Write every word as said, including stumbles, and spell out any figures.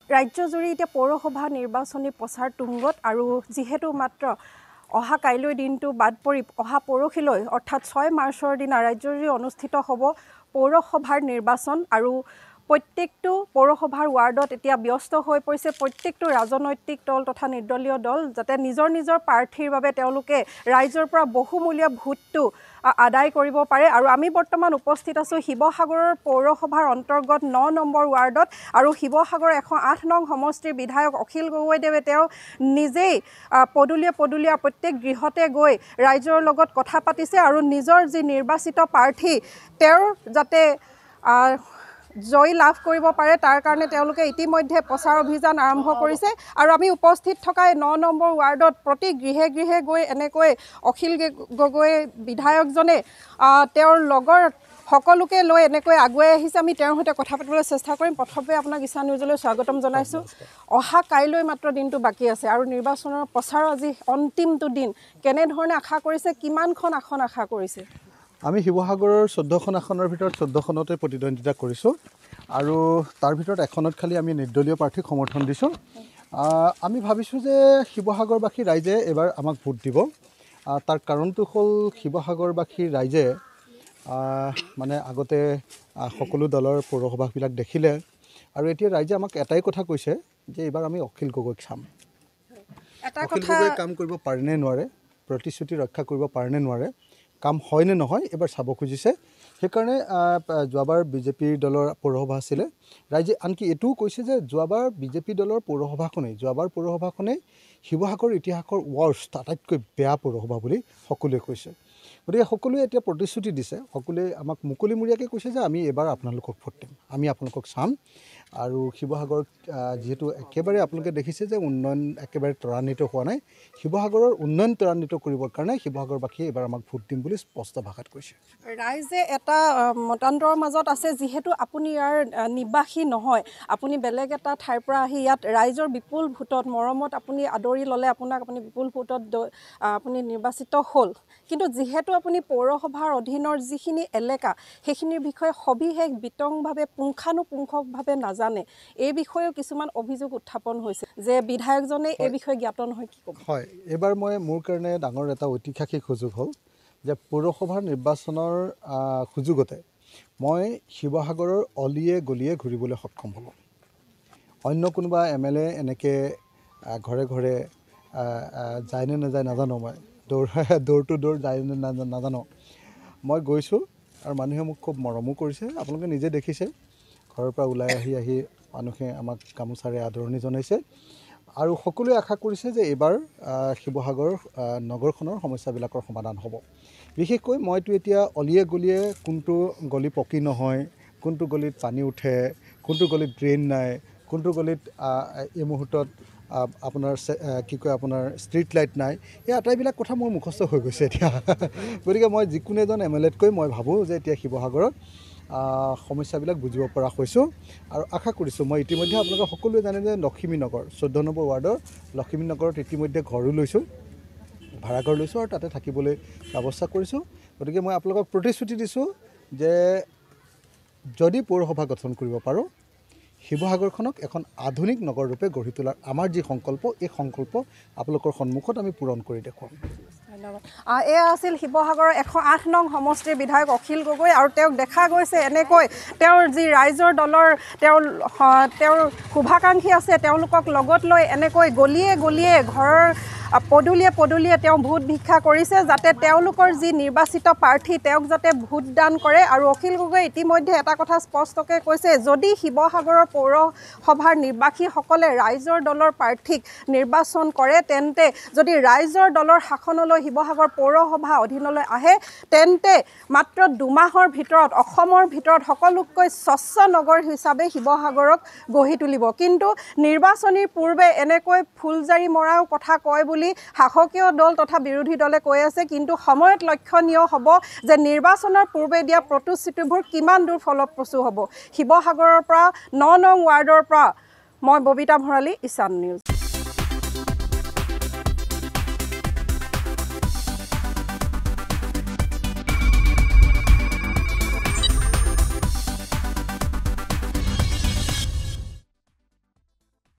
ৰাজ্যজুৰি এতিয়া পৌৰসভা নিৰ্বাচনী প্ৰচাৰ তুংগত আৰু যিহেতু মাত্ৰ অহা কাইলৈ দিনটো বাদ পৰি অহা পৰহিলৈ অৰ্থাৎ ছয় মাৰ্চৰ দিনা ৰাজ্যজুৰি অনুষ্ঠিত হ'ব পৌৰসভাৰ নিৰ্বাচন আৰু প্ৰত্যেকটো পৌৰসভাৰ ৱাৰ্ডত এতিয়া ব্যস্ত হৈ পৰিছে প্ৰত্যেকটো ৰাজনৈতিক দল তথা নিৰ্দলীয় দল যাতে নিজৰ নিজৰ প্ৰাৰ্থীৰ বাবে তেওঁলোকে ৰাইজৰ পৰা বহুমূলীয়া ভোটটো আদায় কৰিব পাৰে আৰু আমি বৰ্তমান উপস্থিত আছোঁ শিৱসাগৰৰ পৌৰসভাৰ অন্তৰ্গত ন নম্বৰ ৱাৰ্ডত আৰু শিৱসাগৰ এশ আঠ নং সমষ্টিৰ বিধায়ক অখিল গগৈদেৱে তেওঁ নিজেই পদূলীয়া পদূলীয়া প্ৰত্যেক গৃহতে গৈ ৰাইজৰ লগত কথা পাতিছে আৰু নিজৰ যি নিৰ্বাচিত প্ৰাৰ্থী তেওঁৰ যাতে জয় লাভ কৰিব পাৰে তাৰ কাৰণে তেওঁলোকে ইতিমধ্যে প্ৰচাৰ অভিযান আৰম্ভ কৰিছে আৰু আমি উপস্থিত থকা ন নম্বৰ ৱাৰ্ডত প্ৰতি গৃহে গৃহে গৈ এনেকৈ অখিল গগৈ বিধায়কজনে তেওঁৰ লগৰ সকলোকে লৈ এনেকৈ আগুৱাই আহিছে আমি তেওঁৰ সৈতে কথা পাতিবলৈ চেষ্টা কৰিম প্ৰথমে আপোনাক ইশান নিউজলৈ স্বাগতম জনাইছোঁ অহা কাইলৈ মাত্ৰ দিনটো বাকী আছে আৰু নিৰ্বাচনৰ প্ৰচাৰৰ আজি অন্তিমটো দিন কেনেধৰণে আশা কৰিছে কিমানখন আসন আশা কৰিছে আমি শিৱসাগৰৰ চৈধ্যখন আসনৰ ভিতৰত চৈধ্যখনতে প্ৰতিদ্বন্দ্বিতা কৰিছোঁ আৰু তাৰ ভিতৰত এখনত খালি আমি নিৰ্দলীয় প্ৰাৰ্থীক সমৰ্থন দিছোঁ আমি ভাবিছোঁ যে শিৱসাগৰবাসী ৰাইজে এবাৰ আমাক ভোট দিব তাৰ কাৰণটো হ'ল শিৱসাগৰবাসী ৰাইজে মানে আগতে সকলো দলৰ পৌৰসভাবিলাক দেখিলে আৰু এতিয়া ৰাইজে আমাক এটাই কথা কৈছে যে এইবাৰ আমি অখিল গগৈক চাম অখিল গগৈ কাম কৰিব পাৰেনে নোৱাৰে প্ৰতিশ্ৰুতি ৰক্ষা কৰিব পাৰেনে নোৱাৰে কাম হয়নে নহয় এবাৰ চাব খুজিছে সেইকাৰণে যোৱাবাৰ বিজেপি দলৰ পৌৰসভা আছিলে ৰাইজে আনকি এইটোও কৈছে যে যোৱাবাৰ বিজেপি দলৰ পৌৰসভাখনেই যোৱাবাৰ পৌৰসভাখনেই শিৱসাগৰ ইতিহাসৰ ৱৰ্ষ্ট আটাইতকৈ বেয়া পৌৰসভা বুলি সকলোৱে কৈছে গতিকে সকলোৱে এতিয়া প্ৰতিশ্ৰুতি দিছে সকলোৱে আমাক মুকলিমূৰীয়াকৈ কৈছে যে আমি এবাৰ আপোনালোকক ভোট দিম আমি আপোনালোকক চাম আৰু শিৱসাগৰ যিহেতু একেবাৰে আপোনালোকে দেখিছে যে উন্নয়ন একেবাৰে ত্বৰান্বিত হোৱা নাই শিৱসাগৰৰ উন্নয়ন ত্বৰান্বিত কৰিবৰ কাৰণে শিৱসাগৰবাসীয়ে এবাৰ আমাক ভোট দিম বুলি স্পষ্ট ভাষাত কৈছে ৰাইজে এটা মতান্তৰৰ মাজত আছে যিহেতু আপুনি ইয়াৰ নিবাসী নহয় আপুনি বেলেগ এটা ঠাইৰ পৰা আহি ইয়াত ৰাইজৰ বিপুল ভোটত মৰমত আপুনি আদৰি ল'লে আপোনাক আপুনি বিপুল ভোটত আপুনি নিৰ্বাচিত হ'ল কিন্তু যিহেতু আপুনি পৌৰসভাৰ অধীনৰ যিখিনি এলেকা সেইখিনিৰ বিষয়ে সবিশেষ বিতংভাৱে পুংখানুপুংখভাৱে নাজানে এই বিষয়েও কিছুমান অভিযোগ উত্থাপন হৈছে যে বিধায়কজনে এই বিষয়ে জ্ঞাত নহয় কি ক'ব হয় এইবাৰ মই মোৰ কাৰণে ডাঙৰ এটা ঐতিহাসিক সুযোগ হ'ল যে পৌৰসভাৰ নিৰ্বাচনৰ সুযোগতে মই শিৱসাগৰৰ অলিয়ে গলিয়ে ঘূৰিবলৈ সক্ষম হ'লোঁ অন্য কোনোবা এম এল এ এনেকৈ ঘৰে ঘৰে যায়নে নাযায় নাজানো মই দৌৰ দৌৰ টু দৌৰ যায়নে নাজানো মই গৈছোঁ আৰু মানুহে মোক খুব মৰমো কৰিছে আপোনালোকে নিজে দেখিছে ঘৰৰ পৰা ওলাই আহি আহি মানুহে আমাক গামোচাৰে আদৰণি জনাইছে আৰু সকলোৱে আশা কৰিছে যে এইবাৰ শিৱসাগৰ নগৰখনৰ সমস্যাবিলাকৰ সমাধান হ'ব বিশেষকৈ মইতো এতিয়া অলিয়ে গলিয়ে কোনটো গলি পকী নহয় কোনটো গলিত পানী উঠে কোনটো গলিত ড্ৰেইন নাই কোনটো গলিত এই মুহূৰ্তত আপোনাৰ কি কয় আপোনাৰ ষ্ট্ৰীট লাইট নাই এই আটাইবিলাক কথা মোৰ মুখস্থ হৈ গৈছে এতিয়া গতিকে মই যিকোনো এজন এম এল এতকৈ মই ভাবোঁ যে এতিয়া শিৱসাগৰত সমস্যাবিলাক বুজিব পৰা হৈছোঁ আৰু আশা কৰিছোঁ মই ইতিমধ্যে আপোনালোকে সকলোৱে জানে যে লখিমী নগৰ চৈধ্য নম্বৰ ৱাৰ্ডৰ লখিমী নগৰত ইতিমধ্যে ঘৰো লৈছোঁ ভাড়াঘৰ লৈছোঁ আৰু তাতে থাকিবলৈ ব্যৱস্থা কৰিছোঁ গতিকে মই আপোনালোকক প্ৰতিশ্ৰুতি দিছোঁ যে যদি পৌৰসভা গঠন কৰিব পাৰোঁ শিৱসাগৰখনক এখন আধুনিক নগৰ ৰূপে গঢ়ি তোলাৰ আমাৰ যি সংকল্প এই সংকল্প আপোনালোকৰ সন্মুখত আমি পূৰণ কৰি দেখুৱাম ধন্যবাদ এয়া আছিল শিৱসাগৰৰ এশ আঠ নং সমষ্টিৰ বিধায়ক অখিল গগৈ আৰু তেওঁক দেখা গৈছে এনেকৈ তেওঁৰ যি ৰাইজৰ দলৰ তেওঁৰ তেওঁৰ শুভাকাংক্ষী আছে তেওঁলোকক লগত লৈ এনেকৈ গলিয়ে গলিয়ে ঘৰৰ পদূলিয়ে পদূলিয়ে তেওঁ ভোট ভিক্ষা কৰিছে যাতে তেওঁলোকৰ যি নিৰ্বাচিত প্ৰাৰ্থী তেওঁক যাতে ভোটদান কৰে আৰু অখিল গগৈ ইতিমধ্যে এটা কথা স্পষ্টকৈ কৈছে যদি শিৱসাগৰৰ পৌৰসভাৰ নিৰ্বাসীসকলে ৰাইজৰ দলৰ প্ৰাৰ্থীক নিৰ্বাচন কৰে তেন্তে যদি ৰাইজৰ দলৰ শাসনলৈ শিৱসাগৰ পৌৰসভা অধীনলৈ আহে তেন্তে মাত্ৰ দুমাহৰ ভিতৰত অসমৰ ভিতৰত সকলোতকৈ স্বচ্ছ নগৰ হিচাপে শিৱসাগৰক গঢ়ি তুলিব কিন্তু নিৰ্বাচনীৰ পূৰ্বে এনেকৈ ফুলজাৰি মৰাও কথা কয় বুলি শাসকীয় দল তথা বিৰোধী দলে কৈ আছে কিন্তু সময়ত লক্ষণীয় হ'ব যে নিৰ্বাচনৰ পূৰ্বে দিয়া প্ৰতিশ্ৰুতিবোৰ কিমান দূৰ ফলপ্ৰসূ হ'ব শিৱসাগৰৰ পৰা ন নং ৱাৰ্ডৰ পৰা মই ববিতা ভৰালী ইশান নিউজ।